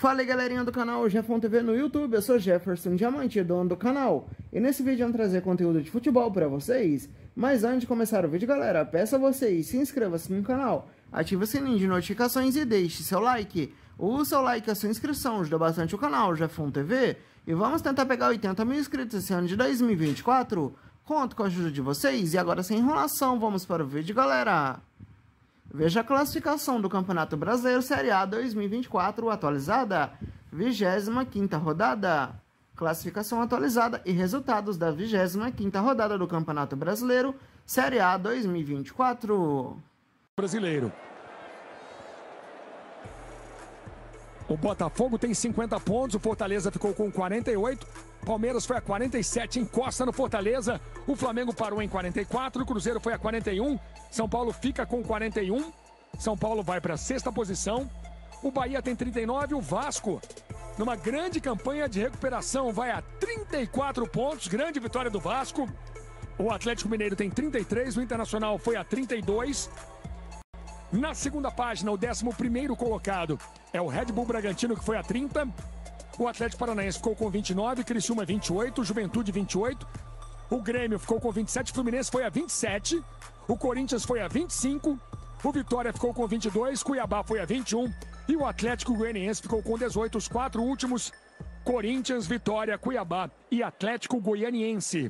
Fala aí, galerinha do canal Jefão TV no YouTube, eu sou Jefferson Diamante, dono do canal. E nesse vídeo eu vou trazer conteúdo de futebol pra vocês. Mas antes de começar o vídeo, galera, peço a vocês, se inscreva-se no canal, ative o sininho de notificações e deixe seu like. O seu like e a sua inscrição ajuda bastante o canal Jefão TV. E vamos tentar pegar 80 mil inscritos esse ano de 2024. Conto com a ajuda de vocês e agora sem enrolação, vamos para o vídeo, galera. Veja a classificação do Campeonato Brasileiro Série A 2024 atualizada, 25ª rodada. Classificação atualizada e resultados da 25ª rodada do Campeonato Brasileiro Série A 2024. Brasileiro. O Botafogo tem 50 pontos, o Fortaleza ficou com 48, Palmeiras foi a 47, encosta no Fortaleza, o Flamengo parou em 44, o Cruzeiro foi a 41, São Paulo fica com 41, São Paulo vai para a 6ª posição, o Bahia tem 39, o Vasco, numa grande campanha de recuperação, vai a 34 pontos, grande vitória do Vasco, o Atlético Mineiro tem 33, o Internacional foi a 32, na segunda página, o 11º colocado é o Red Bull Bragantino, que foi a 30. O Atlético Paranaense ficou com 29, Criciúma 28, Juventude 28. O Grêmio ficou com 27, Fluminense foi a 27. O Corinthians foi a 25. O Vitória ficou com 22, Cuiabá foi a 21. E o Atlético Goianiense ficou com 18. Os 4 últimos, Corinthians, Vitória, Cuiabá e Atlético Goianiense.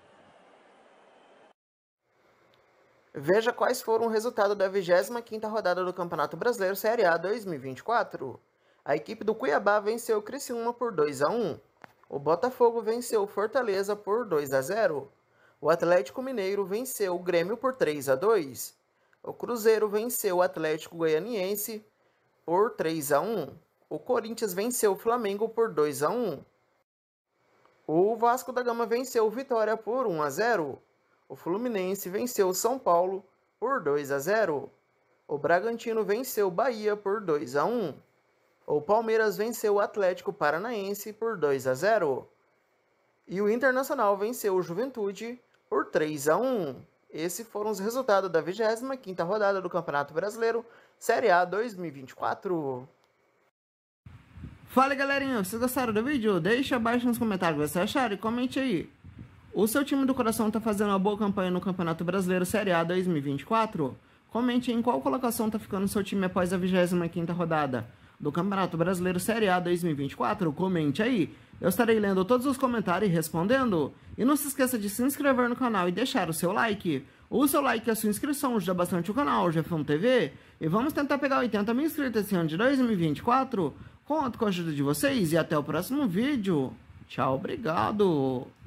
Veja quais foram o resultado da 25ª rodada do Campeonato Brasileiro Série A 2024. A equipe do Cuiabá venceu o Criciúma por 2-1. O Botafogo venceu o Fortaleza por 2-0. O Atlético Mineiro venceu o Grêmio por 3-2. O Cruzeiro venceu o Atlético Goianiense por 3-1. O Corinthians venceu o Flamengo por 2-1. O Vasco da Gama venceu o Vitória por 1-0. O Fluminense venceu o São Paulo por 2-0. O Bragantino venceu o Bahia por 2-1. O Palmeiras venceu o Atlético Paranaense por 2-0. E o Internacional venceu o Juventude por 3-1. Esses foram os resultados da 25ª rodada do Campeonato Brasileiro Série A 2024. Fala, galerinha, vocês gostaram do vídeo? Deixa abaixo nos comentários o que vocês acharam e comente aí. O seu time do coração está fazendo uma boa campanha no Campeonato Brasileiro Série A 2024? Comente em qual colocação está ficando o seu time após a 25ª rodada do Campeonato Brasileiro Série A 2024. Comente aí. Eu estarei lendo todos os comentários e respondendo. E não se esqueça de se inscrever no canal e deixar o seu like. O seu like e a sua inscrição ajuda bastante o canal Jefão TV. E vamos tentar pegar 80 mil inscritos esse ano de 2024. Conto com a ajuda de vocês e até o próximo vídeo. Tchau, obrigado.